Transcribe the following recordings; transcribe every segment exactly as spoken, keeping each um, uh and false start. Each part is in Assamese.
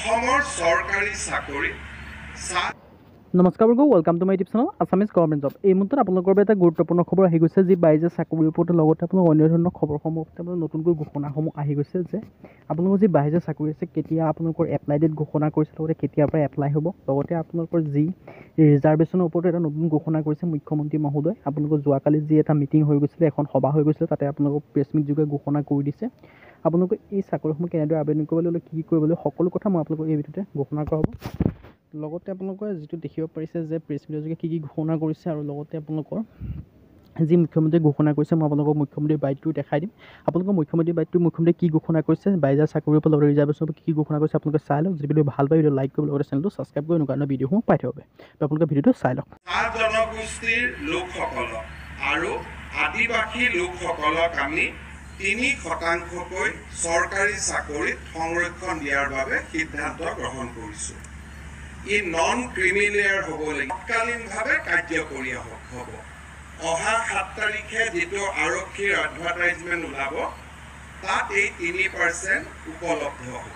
অসমৰ চৰকাৰী চাকৰি নমস্কাৰ বন্ধু, welcome to my YouTube channel Assamese government job. এই মুহূৰ্তত আপোনালোকৰ বাবে এটা গুৰুত্বপূৰ্ণ খবৰ আহি গৈছে, যি বাইজে চাকৰিৰ ওপৰত লগতে আপোনালোক অন্য ধৰণৰ খবৰসমূহ আপোনালোকৰ নতুনকৈ ঘোষণাসমূহ আহি গৈছে যে আপোনালোকৰ যি বাইজে চাকৰি আছে কেতিয়া আপোনালোকৰ এপ্লাই ডেট ঘোষণা কৰিছে, লগতে কেতিয়াৰ পৰা এপ্লাই হ'ব, লগতে আপোনালোকৰ যি ৰিজাৰ্ভেশ্যনৰ ওপৰত এটা নতুন ঘোষণা কৰিছে মুখ্যমন্ত্ৰী মহোদয়। আপোনালোকৰ যোৱাকালি যি এটা মিটিং হৈ গৈছিলে, এখন সভা হৈ গৈছিলে, তাতে আপোনালোকক প্ৰেছ মিট যোগে ঘোষণা কৰি দিছে। আপোনালোকে এই চাকৰিসমূহ কেনেদৰে আবেদন কৰিবলৈ হ'লে কি কি কৰিবলৈ সকলো কথা মই আপোনালোকক এই ভিডিঅ'তে ঘোষণা কৰাব। লগতে আপোনালোকে যিটো দেখিব পাৰিছে যে প্ৰেছ মিটৰ যোগে কি কি ঘোষণা কৰিছে, আৰু লগতে আপোনালোকৰ যি মুখ্যমন্ত্ৰীয়ে ঘোষণা কৰিছে, মই আপোনালোকক মুখ্যমন্ত্ৰীৰ বাইটটো দেখাই দিম। আপোনালোকৰ মুখ্যমন্ত্ৰীৰ বাইটটো মুখ্যমন্ত্ৰীয়ে কি ঘোষণা কৰিছে, বাইজাৰ চাকৰিৰ ওপৰত লগতে ৰিজাৰ্ভেশ্যনৰ ওপৰত কি কি ঘোষণা কৰিছে আপোনালোকে চাই লওক। যদি ভিডিঅ' ভাল পায় ভিডিঅ' লাইক কৰিব, লগতে চেনেলটো ছাবস্ক্ৰাইব কৰি এনেকুৱা ধৰণৰ ভিডিঅ'সমূহ পাই থাকিব। আপোনালোকে ভিডিঅ'টো চাই লওক। জনগোষ্ঠীৰ লোকসকলক আৰু আদিবাসী লোকসকলক আমি তিনি শতাংশকৈ চৰকাৰী চাকৰিত সংৰক্ষণ দিয়াৰ বাবে সিদ্ধান্ত গ্ৰহণ কৰিছোঁ। ই নন ক্ৰিমিলেয়াৰ হ'ব লাগিব, তৎকালীনভাৱে কাৰ্যকৰী হ'ব। অহা সাত তাৰিখে যিটো আৰক্ষীৰ এডভাৰটাইজমেণ্ট ওলাব, তাত এই তিনি পাৰ্চেণ্ট উপলব্ধ হ'ব।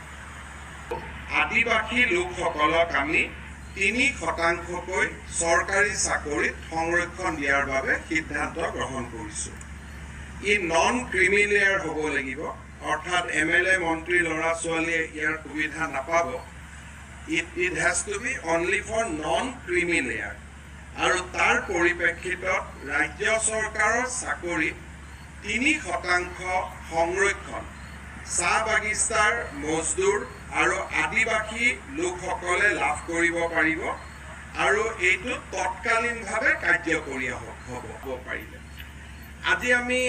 আদিবাসী লোকসকলক আমি তিনি শতাংশকৈ চৰকাৰী চাকৰিত সংৰক্ষণ দিয়াৰ বাবে সিদ্ধান্ত গ্ৰহণ কৰিছোঁ। ই নন ক্ৰিমিলেয়াৰ হ'ব লাগিব, অৰ্থাৎ এম এল এ মন্ত্ৰী ল'ৰা ছোৱালীয়ে ইয়াৰ সুবিধা নাপাব। It, it has to be only for non-creamy layer. আৰু তাৰ পৰিপ্ৰেক্ষিতত ৰাজ্য চৰকাৰৰ চাকৰিত তিনি শতাংশ সংৰক্ষণ চাহ বাগিচাৰ মজদুৰ আৰু আদিবাসী লোকসকলে লাভ কৰিব পাৰিব, আৰু এইটো তৎকালীনভাৱে কাৰ্যকৰী হ'ব পাৰিলে। আজি আমি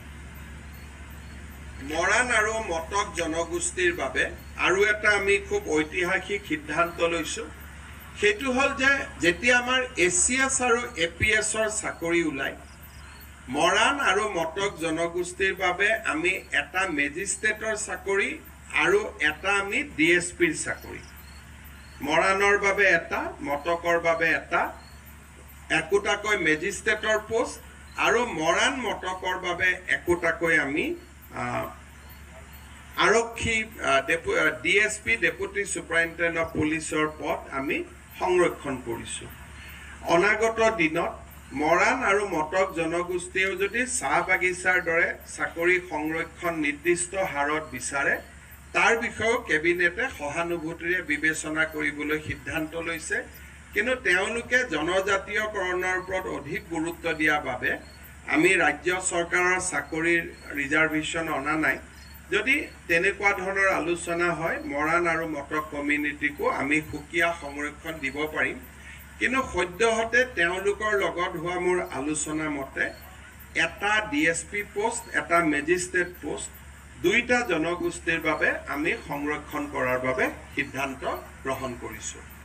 মৰাণ আৰু মটক জনগোষ্ঠীৰ বাবে আৰু এটা আমি খুব ঐতিহাসিক সিদ্ধান্ত লৈছোঁ। সেইটো হ'ল যে যেতিয়া আমাৰ এ চি এছ আৰু এ পি এছৰ চাকৰি ওলায়, মৰাণ আৰু মটক জনগোষ্ঠীৰ বাবে আমি এটা মেজিষ্ট্ৰেটৰ চাকৰি আৰু এটা আমি ডি এছ পিৰ চাকৰি, মৰাণৰ বাবে এটা, মটকৰ বাবে এটা, একোটাকৈ মেজিষ্ট্ৰেটৰ পোষ্ট, আৰু মৰাণ মটকৰ বাবে একোটাকৈ আমি আৰক্ষী D S P deputy superintendent of পুলিচৰ পদ আমি সংৰক্ষণ কৰিছোঁ। অনাগত দিনত মৰাণ আৰু মটক জনগোষ্ঠীয়েও যদি চাহ বাগিচাৰ দৰে চাকৰি সংৰক্ষণ নিৰ্দিষ্ট হাৰত বিচাৰে, তাৰ বিষয়েও কেবিনেটে সহানুভূতিৰে বিবেচনা কৰিবলৈ সিদ্ধান্ত লৈছে। কিন্তু তেওঁলোকে জনজাতীয়কৰণৰ ওপৰত অধিক গুৰুত্ব দিয়াৰ বাবে আমি ৰাজ্য চৰকাৰৰ চাকৰিৰ ৰিজাৰ্ভেশ্যন অনা নাই। যদি তেনেকুৱা ধৰণৰ আলোচনা হয়, মৰাণ আৰু মটক কমিউনিটিকো আমি সুকীয়া সংৰক্ষণ দিব পাৰিম। কিন্তু সদ্যহতে তেওঁলোকৰ লগত হোৱা মোৰ আলোচনা মতে এটা ডি এছ পি পোষ্ট, এটা মেজিষ্ট্ৰেট পোষ্ট, দুইটা জনগোষ্ঠীৰ বাবে আমি সংৰক্ষণ কৰাৰ বাবে সিদ্ধান্ত গ্ৰহণ কৰিছোঁ।